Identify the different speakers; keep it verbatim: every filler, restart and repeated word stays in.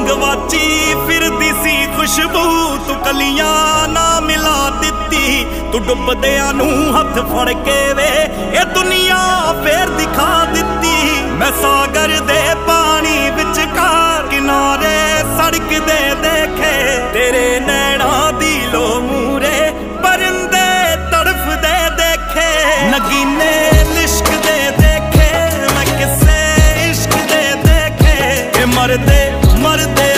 Speaker 1: गवाची फिरदी सी खुशबू तू कलियां ना मिला दिती। तू डुबदियां नू हथ फड़ के वे ये दुनिया फेर दिखा दिती। मैं सागर दे पानी विचकार किनारे सड़क दे देखे तेरे नैना दी लो मूरे परिंदे तड़फ दे देखे। नगीने लिश्क दे देखे मैं किसे इश्क दे देखे। मरदे मरदे